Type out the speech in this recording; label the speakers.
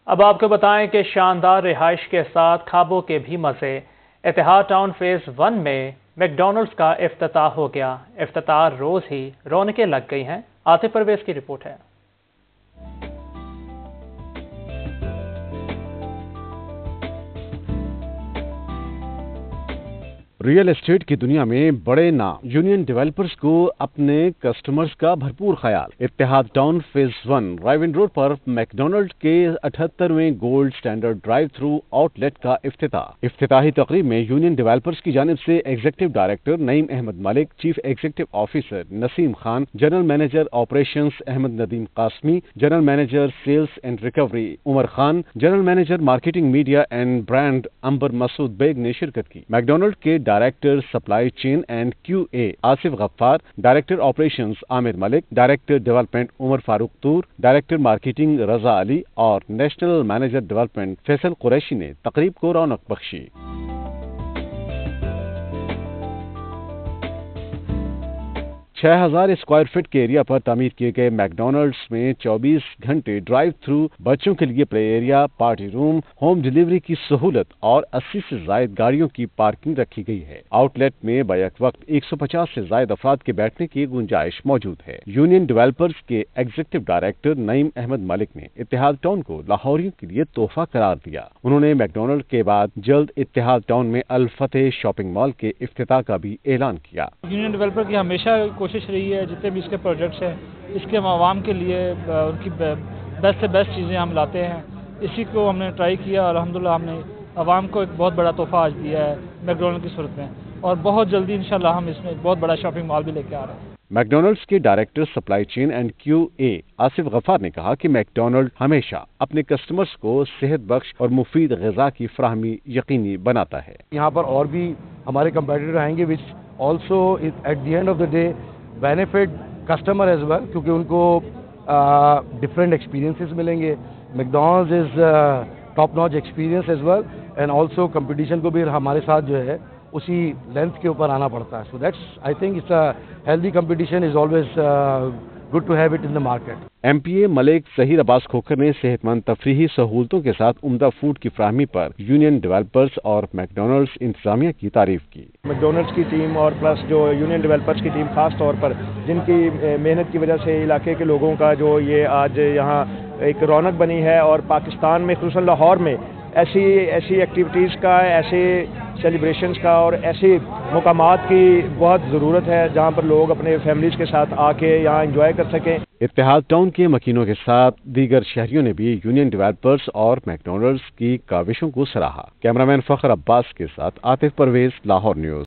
Speaker 1: اب آپ کو بتائیں کہ شاندار رہائش کے ساتھ خوابوں کے بھی مزے۔ اتحاد ٹاؤن فیز 1 میں میک ڈونلڈز کا افتتاح ہو گیا۔ افتتاح روز ہی رونقیں لگ گئی ہیں۔ عاطف پرویز کی رپورٹ ہے۔
Speaker 2: ریئل اسٹیٹ کی دنیا میں بڑے نام یونین ڈیولپرز کو اپنے کسٹمرز کا بھرپور خیال۔ Ittehad town phase 1 Raiwind road پر میک ڈونلڈ کے 78ویں gold standard drive through outlet کا افتتاح۔ افتتاحی تقریب میں یونین ڈیولپرز کی جانب سے executive director Naeem Ahmed Malik, chief executive officer Naseem Khan, general manager operations Ahmed Nadeem Qasmi, general manager sales and recovery Umar Khan, general manager marketing media and brand Amber Masood Baig نے شرکت کی۔ میک ڈونلڈ کے director supply chain and Q A Asif Ghaffar, director operations Amir Malik, director development Umar Farooq Toor, director marketing Raza Ali اور national manager development Faisal Qureshi نے تقریب کو رونق بخشی۔ 6000 اسکوائر فٹ کے ایریا پر تعمیر کیے گئے میک ڈونلڈز میں 24 گھنٹے ڈرائیو تھرو، بچوں کے لیے play area, party room, home delivery کی سہولت اور 80 سے زائد گاڑیوں کی پارکنگ رکھی گئی ہے۔ آؤٹ لیٹ میں بیک وقت 150 سے زائد افراد کے بیٹھنے کی گنجائش موجود ہے۔ یونین ڈیولپرز کے ایگزیکٹو ڈائریکٹر نعیم احمد ملک نے اتحاد ٹاؤن کو لاہوریوں کے لیے تحفہ قرار دیا۔ انہوں نے میک ڈونلڈ کے بعد جلد اتحاد ٹاؤن میں الفتح شاپنگ مال کے افتتاح کا بھی اعلان کیا۔
Speaker 3: یونین ڈیولپر کی ہمیشہ کوشش رہی ہے جتنے بھی اس کے پروجیکٹس ہیں اس کے عوام کے لیے ان کی بیسٹ سے بیسٹ چیزیں ہم لاتے ہیں۔ اسی کو ہم نے ٹرائی کیا اور الحمدللہ ہم نے عوام کو ایک بہت بڑا تحفہ آج دیا ہے میک ڈونلڈ کی صورت میں، اور بہت جلدی انشاءاللہ ہم اس میں ایک بہت بڑا شاپنگ مال بھی لے کے آ رہے ہیں۔
Speaker 2: میک ڈونلڈز کے director supply chain and Q A Asif Ghaffar نے کہا کہ میک ڈونلڈ ہمیشہ اپنے کسٹمرز کو صحت بخش اور مفید غذا کی فراہمی یقینی بناتا ہے۔
Speaker 4: یہاں پر اور بھی ہمارے کمپیٹیٹر آئیں گے which also at the end of the day benefit customer as well، کیونکہ ان کو ڈفرینٹ ایکسپیرینسز ملیں گے۔ McDonald's is top notch experience as well and also competition کو بھی ہمارے ساتھ جو ہے اسی لینتھ کے اوپر آنا پڑتا ہے۔ So that's I think it's a healthy competition is always good to have it in the market.
Speaker 2: M P A Malik Zaheer Abbas Khokhar نے صحت مند تفریحی سہولتوں کے ساتھ عمدہ فوڈ کی فراہمی پر یونین ڈیولپرز اور میک ڈونلڈز انتظامیہ کی تعریف کی۔
Speaker 5: میک ڈونلڈز کی ٹیم اور پلس جو یونین ڈیولپرز کی ٹیم خاص طور پر جن کی محنت کی وجہ سے علاقے کے لوگوں کا جو یہ آج یہاں ایک رونق بنی ہے، اور پاکستان میں خصوصاً لاہور میں ایسی ایکٹیویٹیز کا، ایسے سیلیبریشنز کا اور ایسے مقامات کی بہت ضرورت ہے جہاں پر لوگ اپنے فیملیز کے ساتھ آ کے یہاں انجوائے کر سکیں۔
Speaker 2: اتحاد ٹاؤن کے مکینوں کے ساتھ دیگر شہریوں نے بھی یونین ڈیولپرز اور میک ڈونلڈز کی کاوشوں کو سراہا۔ کیمرامین فخر عباس کے ساتھ عاطف پرویز، لاہور نیوز۔